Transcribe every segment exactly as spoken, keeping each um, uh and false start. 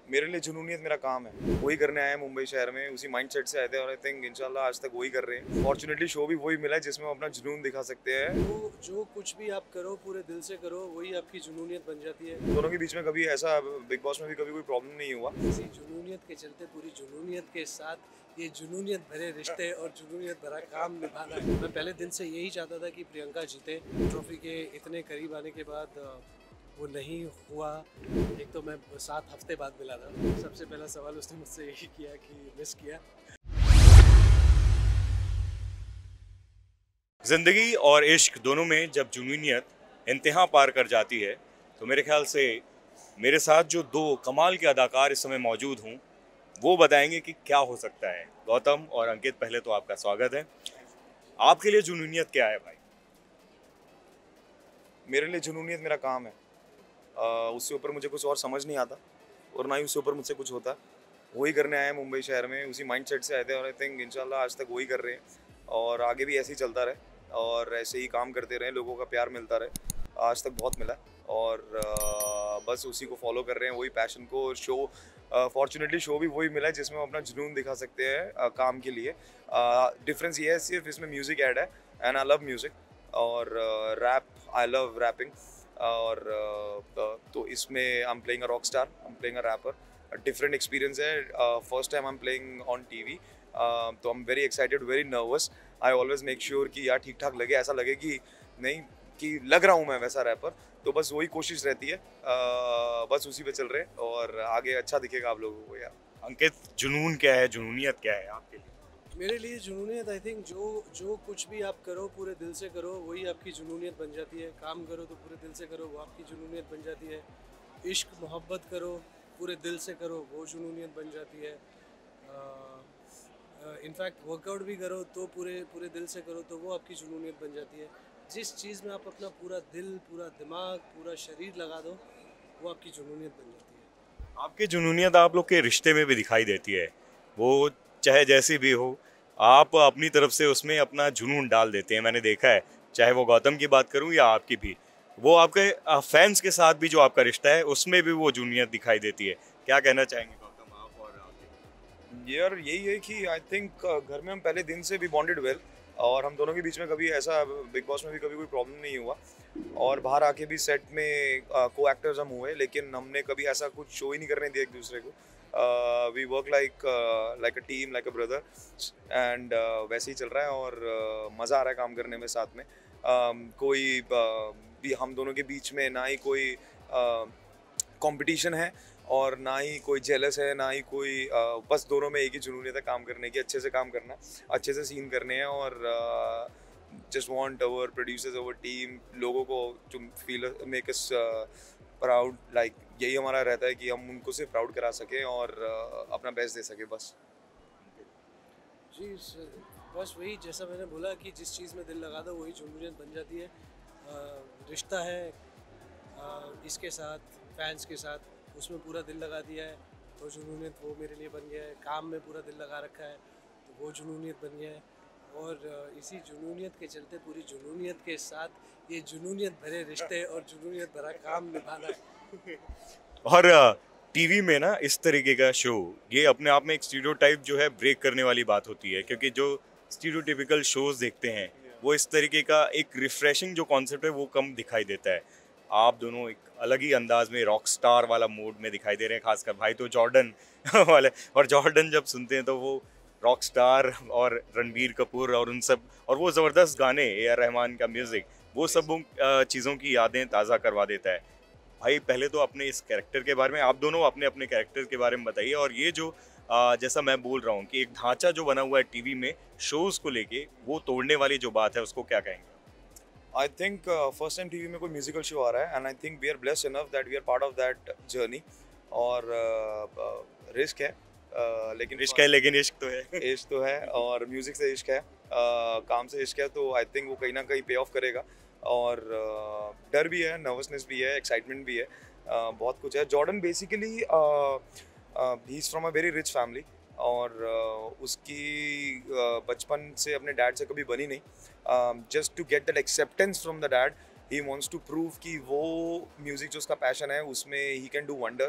मेरे लिए जुनूनियत मेरा काम है, वही करने आए हैं मुंबई शहर में, उसी माइंडसेट से आए थे और आई थिंक इंशाल्लाह आज तक वही कर रहे हैं। फॉर्चुनेटली शो भी वही मिला है जिसमें हम अपना जुनून दिखा सकते हैं। वो जो कुछ भी आप करो पूरे दिल से करो, वही आपकी जुनूनियत बन जाती है। दोनों के बीच में कभी ऐसा बिग बॉस में भी कभी कोई प्रॉब्लम नहीं हुआ। इसी जुनूनियत के चलते पूरी जुनूनियत के साथ ये जुनूनियत भरे रिश्ते और जुनूनियत भरा काम निभाना है। मैं पहले दिन से यही चाहता था कि प्रियंका जीते। ट्रॉफी के इतने करीब आने के बाद अ, वो नहीं हुआ। एक तो मैं सात हफ्ते बाद मिला था। सबसे पहला सवाल उसने मुझसे यही किया कि मिस किया। ज़िंदगी और इश्क दोनों में जब जुनूनियत इंतहा पार कर जाती है तो मेरे ख्याल से मेरे साथ जो दो कमाल के अदाकार इस समय मौजूद हों वो बताएंगे कि क्या हो सकता है। गौतम और अंकित, पहले तो आपका स्वागत है। आपके लिए जुनूनियत क्या है भाई? मेरे लिए जुनूनियत मेरा काम है, आ, उससे ऊपर मुझे कुछ और समझ नहीं आता और ना ही उससे ऊपर मुझसे कुछ होता। वही करने आए हैं मुंबई शहर में, उसी माइंडसेट से आए थे और आई थिंक इंशाल्लाह आज तक वही कर रहे हैं और आगे भी ऐसे ही चलता रहे और ऐसे ही काम करते रहें, लोगों का प्यार मिलता रहे। आज तक बहुत मिला और आ, बस उसी को फॉलो कर रहे हैं, वही पैशन को। शो फॉर्चुनेटली शो भी वही मिला है जिसमें हम अपना जुनून दिखा सकते हैं आ, काम के लिए। डिफरेंस ये है सिर्फ इसमें म्यूज़िक ऐड है एंड आई लव म्यूज़िक और रैप, आई लव रैपिंग और uh, तो इसमें I am playing a rock star, I am playing a rapper. Different experience है, first time I am playing on TV, तो I am very excited, very nervous. I always make sure कि यार ठीक ठाक लगे, ऐसा लगे कि नहीं कि लग रहा हूँ मैं वैसा रैपर। तो बस वही कोशिश रहती है, uh, बस उसी पे चल रहे हैं और आगे अच्छा दिखेगा आप लोगों को यार। अंकित, जुनून क्या है, जुनूनियत क्या है आपके लिए? मेरे लिए जुनूनियत आई थिंक जो जो कुछ भी आप करो पूरे दिल से करो, वही आपकी जुनूनियत बन जाती है। काम करो तो पूरे दिल से करो, वो आपकी जुनूनियत बन जाती है। इश्क मोहब्बत करो पूरे दिल से करो, वो जुनूनियत बन जाती है। इनफैक्ट वर्कआउट भी करो तो पूरे पूरे दिल से करो, तो वो आपकी जुनूनियत बन जाती है। जिस चीज़ में आप अपना पूरा दिल, पूरा दिमाग, पूरा शरीर लगा दो, वो आपकी जुनूनियत बन जाती है। आपकी जुनूनियत आप लोग के रिश्ते में भी दिखाई देती है, वो चाहे जैसी भी हो, आप अपनी तरफ से उसमें अपना जुनून डाल देते हैं। मैंने देखा है, चाहे वो गौतम की बात करूं या आपकी भी, वो आपके फैंस के साथ भी जो आपका रिश्ता है उसमें भी वो जुनूनियत दिखाई देती है। क्या कहना चाहेंगे गौतम, आप और आप? यार यही है कि आई थिंक घर में हम पहले दिन से भी बॉन्डेड वेल और हम दोनों के बीच में कभी ऐसा बिग बॉस में भी कभी कोई प्रॉब्लम नहीं हुआ और बाहर आके भी सेट में को एक्टर्स हम हुए, लेकिन हमने कभी ऐसा कुछ शो ही नहीं करने दिया एक दूसरे को। We work like like a team, like a brother and वैसे ही चल रहा है और uh, मज़ा आ रहा है काम करने में साथ में। um, कोई uh, भी हम दोनों के बीच में ना ही कोई कंपटीशन है और ना ही कोई जेलस है, ना ही कोई आ, बस दोनों में एक ही जुनूनियत है काम करने की, अच्छे से काम करना, अच्छे से सीन करने हैं और just want our producers, our team, लोगों को to feel make us proud. Like यही हमारा रहता है कि हम उनको सिर्फ प्राउड करा सकें और uh, अपना बेस्ट दे सकें बस। जी स- बस वही, जैसा मैंने बोला कि जिस चीज़ में दिल लगा दो वही जुनूनियत बन जाती है। अ, रिश्ता है अ, इसके साथ, फैंस के साथ, उसमें पूरा दिल लगा दिया है तो जुनूनियत वो मेरे लिए बन गया है। काम में पूरा दिल लगा रखा है तो वो जुनूनियत बन गया है। और अ, इसी जुनूनियत के चलते पूरी जुनूनियत के साथ ये जुनूनियत भरे रिश्ते और जुनूनियत भरा काम निभाना है। और टीवी में ना इस तरीके का शो, ये अपने आप में एक स्टीरियोटाइप जो है ब्रेक करने वाली बात होती है, क्योंकि जो स्टीरियोटिपिकल शोज देखते हैं वो इस तरीके का एक रिफ्रेशिंग जो कॉन्सेप्ट है वो कम दिखाई देता है। आप दोनों एक अलग ही अंदाज में रॉक स्टार वाला मूड में दिखाई दे रहे हैं, खासकर भाई तो जॉर्डन वाले। और जॉर्डन जब सुनते हैं तो वो रॉक स्टार और रणबीर कपूर और उन सब, और वो ज़बरदस्त गाने, ए आर रहमान का म्यूज़िक, वो सब उन, अ, चीज़ों की यादें ताज़ा करवा देता है। भाई पहले तो अपने इस कैरेक्टर के बारे में, आप दोनों अपने अपने कैरेक्टर के बारे में बताइए। और ये जो आ, जैसा मैं बोल रहा हूँ कि एक ढांचा जो बना हुआ है टीवी में शोज को लेके, वो तोड़ने वाली जो बात है उसको क्या कहेंगे? I think first time TV में कोई म्यूजिकल शो आ रहा है and I think we are blessed enough that we are part of that journey. और रिस्क uh, uh, है uh, लेकिन इश्क है, लेकिन इश्क तो है। इश्क तो है और म्यूजिक से इश्क है, uh, काम से इश्क है, तो आई थिंक वो कहीं ना कहीं पे ऑफ करेगा। और uh, डर भी है, नर्वसनेस भी है, एक्साइटमेंट भी है, uh, बहुत कुछ है। Jordan basically he is from a very rich family और uh, उसकी uh, बचपन से अपने डैड से कभी बनी नहीं। Just to get that acceptance from the dad, he wants to prove कि वो म्यूज़िक जो उसका पैशन है उसमें ही कैन डू वंडर्स।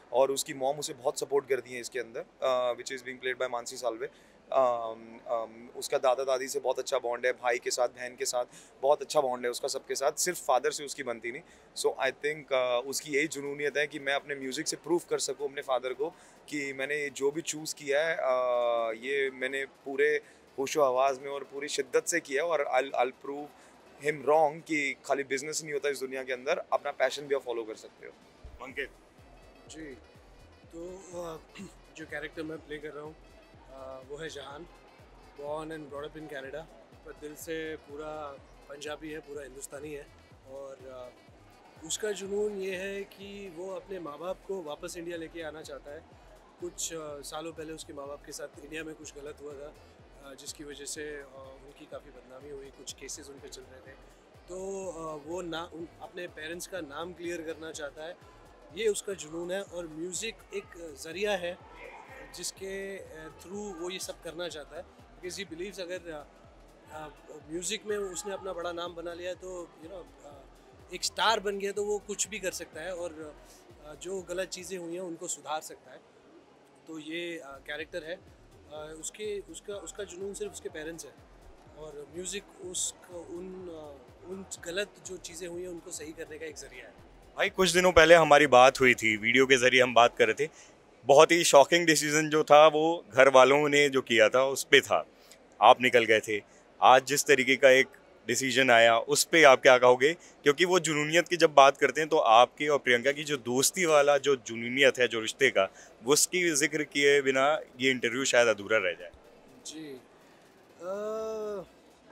और उसकी मॉम उसे बहुत सपोर्ट करती हैं इसके अंदर, which is being played by Mansi Salve. Um, um, उसका दादा दादी से बहुत अच्छा बॉन्ड है, भाई के साथ बहन के साथ बहुत अच्छा बॉन्ड है उसका, सबके साथ, सिर्फ फादर से उसकी बनती नहीं। सो आई थिंक उसकी यही जुनूनियत है कि मैं अपने म्यूज़िक से प्रूव कर सकूँ अपने फादर को कि मैंने जो भी चूज़ किया है uh, ये मैंने पूरे होशो आवाज़ में और पूरी शिद्दत से किया है, और I I prove him wrong कि खाली बिजनेस नहीं होता इस दुनिया के अंदर, अपना पैशन भी आप फॉलो कर सकते हो। अंकित जी, तो uh, जो कैरेक्टर मैं प्ले कर रहा हूँ Uh, वो है Jahan, born and brought up in Canada, पर दिल से पूरा पंजाबी है, पूरा हिंदुस्तानी है। और uh, उसका जुनून ये है कि वो अपने माँ बाप को वापस इंडिया लेके आना चाहता है। कुछ uh, सालों पहले उसके माँ बाप के साथ इंडिया में कुछ गलत हुआ था, uh, जिसकी वजह से uh, उनकी काफ़ी बदनामी हुई, कुछ केसेस उन पे चल रहे थे। तो uh, वो ना उन, अपने पेरेंट्स का नाम क्लियर करना चाहता है, ये उसका जुनून है। और म्यूज़िक एक ज़रिया है जिसके थ्रू वो ये सब करना चाहता है, बिकॉज ही बिलीव्स अगर म्यूज़िक में उसने अपना बड़ा नाम बना लिया तो यू नो एक स्टार बन गया तो वो कुछ भी कर सकता है, और uh, जो गलत चीज़ें हुई हैं उनको सुधार सकता है। तो ये कैरेक्टर uh, है, uh, उसके उसका उसका जुनून सिर्फ उसके पेरेंट्स है, और म्यूज़िक उस उन uh, उन गलत जो चीज़ें हुई हैं उनको सही करने का एक ज़रिया है। भाई कुछ दिनों पहले हमारी बात हुई थी, वीडियो के ज़रिए हम बात कर रहे थे, बहुत ही शॉकिंग डिसीजन जो था वो घर वालों ने जो किया था उस पे था, आप निकल गए थे। आज जिस तरीके का एक डिसीजन आया उस पे आप क्या कहोगे? क्योंकि वो जुनूनियत की जब बात करते हैं तो आपकी और प्रियंका की जो दोस्ती वाला जो जुनूनियत है, जो रिश्ते का, वो उसकी जिक्र किए बिना ये इंटरव्यू शायद अधूरा रह जाए। जी, आ,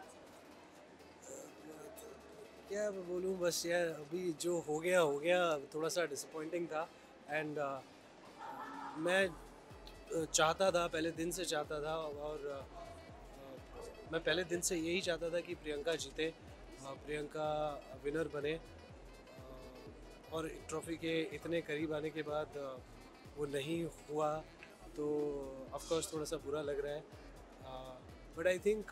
क्या बोलूँ, बस यार अभी जो हो गया हो गया, थोड़ा सा डिसअपॉइंटिंग था। एंड मैं चाहता था, पहले दिन से चाहता था, और मैं पहले दिन से यही चाहता था कि प्रियंका जीते, प्रियंका विनर बने। और ट्रॉफी के इतने करीब आने के बाद वो नहीं हुआ तो ऑफ कोर्स थोड़ा सा बुरा लग रहा है। बट आई थिंक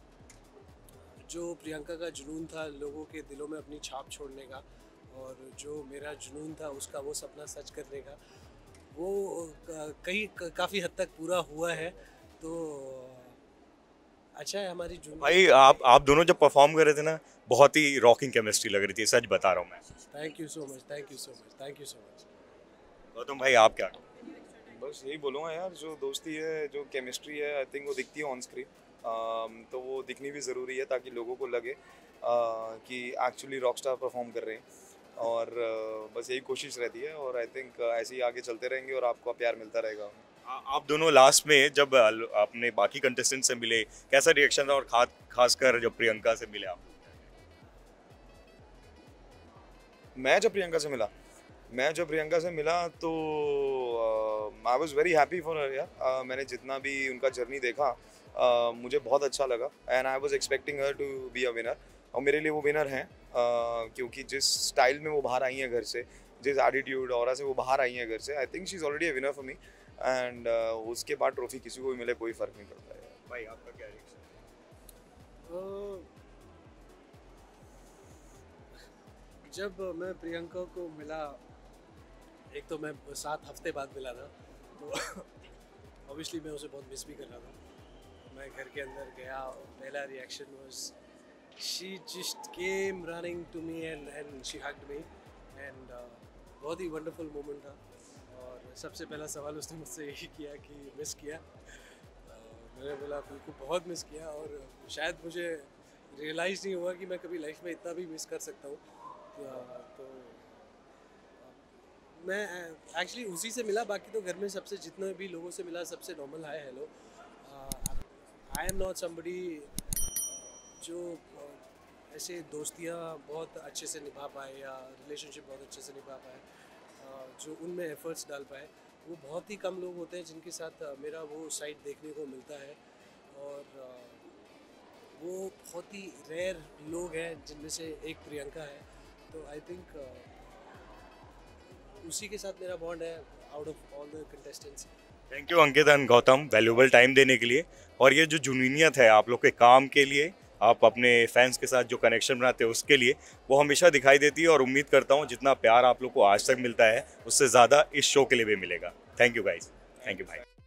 जो प्रियंका का जुनून था लोगों के दिलों में अपनी छाप छोड़ने का, और जो मेरा जुनून था उसका वो सपना सच करने का, वो कई काफ़ी हद तक पूरा हुआ है। तो अच्छा है हमारी जुनून। भाई आप आप दोनों जब परफॉर्म कर रहे थे ना, बहुत ही रॉकिंग केमिस्ट्री लग रही थी, सच बता रहा हूँ मैं। Thank you so much, thank you so much, thank you so much. Gautam भाई आप क्या? बस यही बोलूँगा यार, जो दोस्ती है, जो केमिस्ट्री है, आई थिंक वो दिखती है ऑन स्क्रीन, तो वो दिखनी भी ज़रूरी है ताकि लोगों को लगे uh, कि एक्चुअली रॉक स्टार परफॉर्म कर रहे हैं। और uh, बस यही कोशिश रहती है, और आई थिंक uh, ऐसे ही आगे चलते रहेंगे और आपको प्यार मिलता रहेगा। आप दोनों लास्ट में जब आपने बाकी कंटेस्टेंट से मिले, कैसा रिएक्शन था, और खास खासकर जब प्रियंका से मिले आप? मैं जब प्रियंका से मिला मैं जब प्रियंका से मिला तो I was very happy for her यार। uh, मैंने जितना भी उनका जर्नी देखा uh, मुझे बहुत अच्छा लगा, and I was expecting her to be a winner, और मेरे लिए वो विनर हैं, uh, क्योंकि जिस स्टाइल में वो बाहर आई हैं घर से, जिस एटीट्यूड और से वो बाहर आई हैं घर से, I think she is already a winner for me. And उसके बाद ट्रॉफी किसी को भी मिले कोई फ़र्क नहीं पड़ता है। भाई आपका क्या रिएक्शन? जब मैं प्रियंका को मिला, एक तो मैं सात हफ्ते बाद मिला था, तो ऑब्वियसली मैं उसे बहुत मिस भी कर रहा था। मैं घर के अंदर गया, पहला reaction was she just came running to me and and she hugged me, and बहुत ही वंडरफुल मोमेंट था। और सबसे पहला सवाल उसने मुझसे यही किया कि मिस किया। मैंने बोला बिल्कुल बहुत मिस किया, और शायद मुझे रियलाइज़ नहीं हुआ कि मैं कभी लाइफ में इतना भी मिस कर सकता हूँ। तो मैं एक्चुअली उसी से मिला, बाकी तो घर में सबसे जितने भी लोगों से मिला सबसे normal hi hello. I am not somebody जो uh, ऐसे दोस्तियाँ बहुत अच्छे से निभा पाए या रिलेशनशिप बहुत अच्छे से निभा पाए, uh, जो उनमें एफर्ट्स डाल पाए, वो बहुत ही कम लोग होते हैं जिनके साथ uh, मेरा वो साइड देखने को मिलता है। और uh, वो बहुत ही रेयर लोग हैं जिनमें से एक प्रियंका है। तो आई थिंक uh, उसी के साथ मेरा बॉन्ड है out of all the contestants. Thank you Ankit and Gautam, valuable time देने के लिए। और ये जो जुनूनियत है आप लोग के काम के लिए आप अपने फैंस के साथ जो कनेक्शन बनाते हो उसके लिए, वो हमेशा दिखाई देती है। और उम्मीद करता हूँ जितना प्यार आप लोग को आज तक मिलता है उससे ज़्यादा इस शो के लिए भी मिलेगा। Thank you guys, thank you भाई।